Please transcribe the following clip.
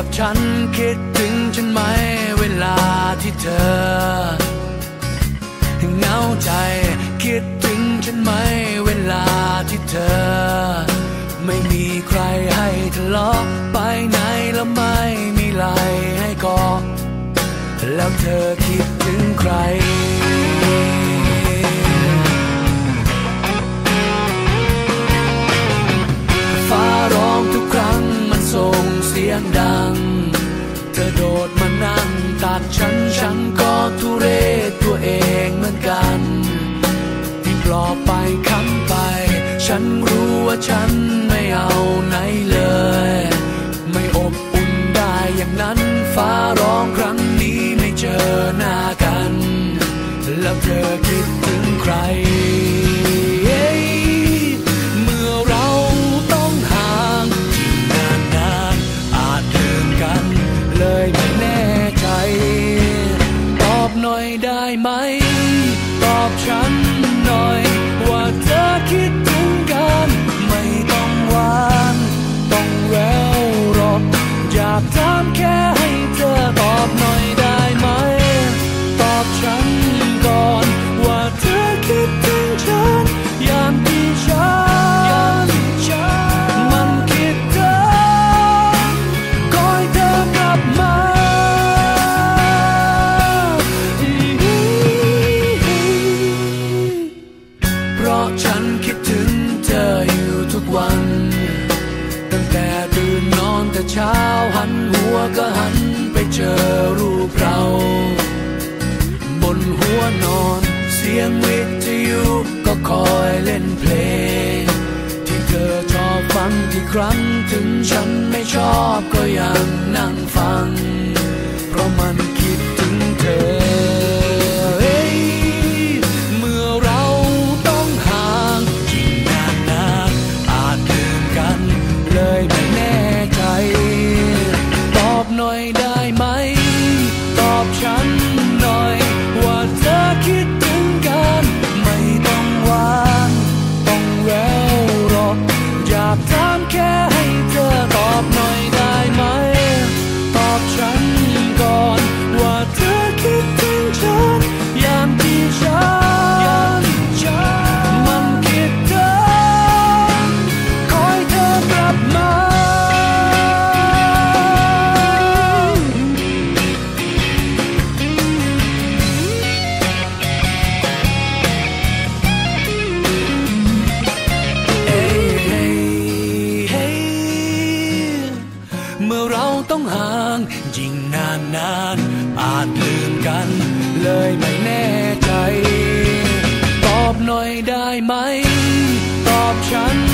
ฉันคิดถึงฉันไหมเวลาที่เธอเหงาใจคิดถึงฉันไหมเวลาที่เธอไม่มีใครให้ทะเลาะไปไหนแล้วไม่มีไหลให้กอดแล้วเธอคิดถึงใครฟ้าร้องทุกครั้งมันส่งเสียงดังเธอโดดมานั่งตัดฉันก็ทุเรศตัวเองเหมือนกันที่ปลอบไปค้ำไปฉันรู้ว่าฉันไม่เอาไหนเลยไม่อบอุ่นได้อย่างนั้นฟ้าร้องครั้งนี้ไม่เจอหน้ากันแล้วเธอคิดถึงใครเมื่อเราต้องห่างที่นานอาจลืมกันเลยไม่แน่ใจตอบหน่อยได้ไหมตอบฉันหน่อยว่าเธอคิดถึงกันไม่ต้องหวานต้องแววหรอกอยากถามแค่ให้เธอตอบหน่อยได้ไหมตอบฉันก่อนว่าเธอคิดถึงฉันอย่างที่ฉันมันคิดถึงคอยเธอกลับมาเพราะฉันคิดถึงเธออยู่ทุกวันตั้งแต่ตื่นนอนแต่เช้าหันหัวก็หันไปเจอรูปเราบนหัวนอนเสียงวิทยุก็คอยเล่นเพลงที่เธอชอบฟังที่ครั้งถึงฉันไม่ชอบก็ยังนั่งฟังเพราะมันคิดถึงเธอเมื่อเราต้องห่างยิ่งนานอาจลืมกันเลยไม่แน่ใจตอบหน่อยได้ไหมตอบฉันหน่อยว่าเธอคิดถึงกันไม่ต้องหวานต้องแววหรอกอยากถามแค่ให้เธอตอบหน่อยได้ไหมตอบฉันก่อนว่าเธอคิดถึงฉันอย่างที่ฉันมันคิดถึงคอยเธอกลับมาเมื่อเราต้องห่างยิ่งนานอาจลืมกันเลยไม่แน่ใจตอบหน่อยได้ไหมตอบฉัน